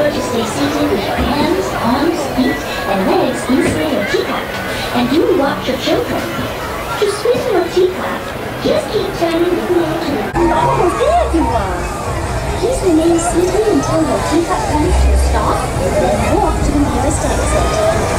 to stay seated with your hands, arms, feet, and legs inside your teacup. And do watch your children. To spin your teacup, just keep turning the wheel to the... Oh, there you are! Please remain seated until your teacup comes to a stop, then walk to the nearest exit.